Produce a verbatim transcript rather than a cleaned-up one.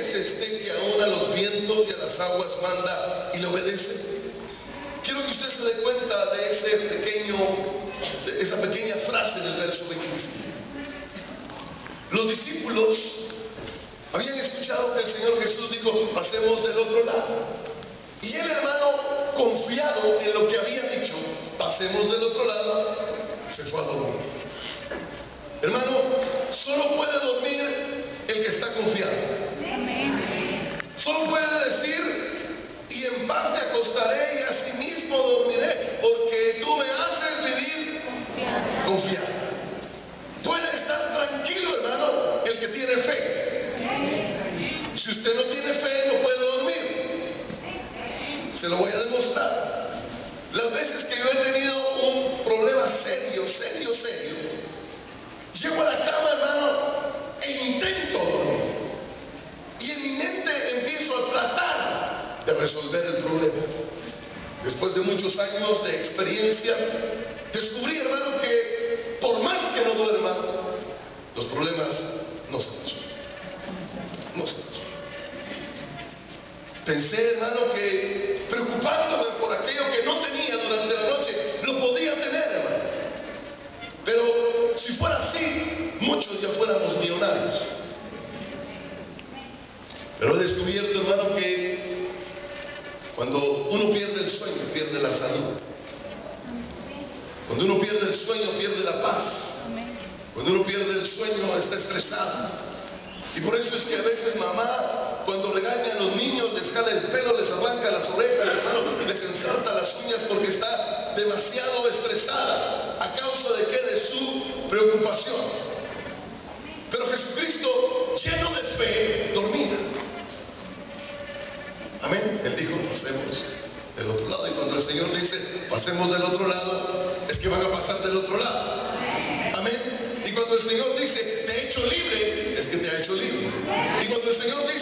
es este que aún a los vientos y a las aguas manda y le obedece? Quiero que usted se dé cuenta de ese pequeño, de esa pequeña frase del verso veinticinco. Los discípulos habían escuchado que el Señor Jesús dijo, pasemos del otro lado. Y el hermano, confiado en lo que había dicho, pasemos del otro lado, se fue a dormir. Hermano, solo puede dormir el que está confiado. Solo puede decir, y en paz te acostaré y asimismo dormiré, porque tú me haces vivir confiado. Puede estar tranquilo, hermano, el que tiene fe. Si usted no tiene fe, no puede dormir. Se lo voy a demostrar. Las veces que yo he tenido un problema serio, serio, serio, llego a la cama, hermano, e intento dormir. Y en mi mente empiezo a tratar de resolver el problema. Después de muchos años de experiencia, descubrí, hermano, que por más que no duerma, los problemas no se resuelven. No se resuelven. Pensé, hermano, que preocupándome por aquello que no tenía durante la noche, lo podía tener, hermano. Pero si fuera así, muchos ya fuéramos millonarios. Pero he descubierto, hermano, que cuando uno pierde el sueño, pierde la salud. Cuando uno pierde el sueño, pierde la paz. Cuando uno pierde el sueño, está estresado. Y por eso es que a veces mamá, cuando regaña a los niños, les jala el pelo, les arranca las orejas, hermano, les ensarta las uñas porque está demasiado estresada. ¿A causa de qué? De su preocupación. Pero Jesucristo, lleno de fe, dormía. Amén. Él dijo, pasemos del otro lado. Y cuando el Señor dice, pasemos del otro lado, es que van a pasar del otro lado. Amén. Y cuando el Señor dice, te he hecho libre, es que te ha hecho libre. Y cuando el Señor dice,